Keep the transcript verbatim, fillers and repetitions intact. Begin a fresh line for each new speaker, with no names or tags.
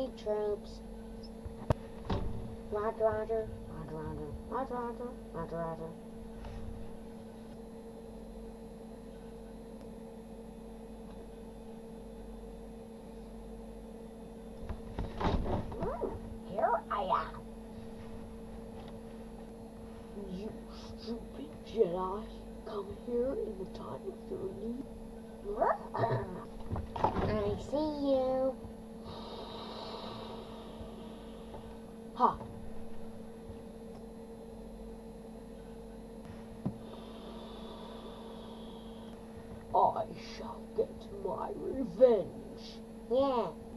retreat, troops. Roger, roger, roger, roger, roger, roger, roger, roger. Here I am.
You stupid Jedi, come here in the time of your need.
I see you.
Ha! I shall get my revenge.
Yeah.